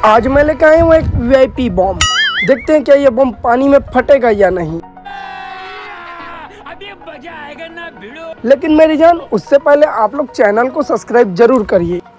आज मैं लेकर आया हूँ एक वीआईपी बम। देखते हैं क्या ये बम पानी में फटेगा या नहीं। अभी मजा आएगा ना भिड़ो। लेकिन मेरी जान, उससे पहले आप लोग चैनल को सब्सक्राइब जरूर करिए।